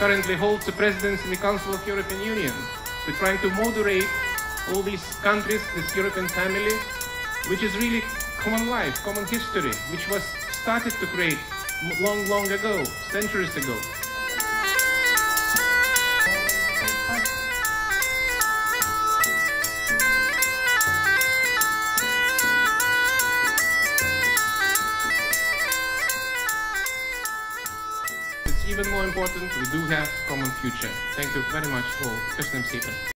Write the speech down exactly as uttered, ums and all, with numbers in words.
currently holds the presidency in the Council of European Union. We're trying to moderate all these countries, this European family, which is really common life, common history, which was started to create long, long ago, centuries ago. It's even more important, we do have common future. Thank you very much all. Köszönöm szépen.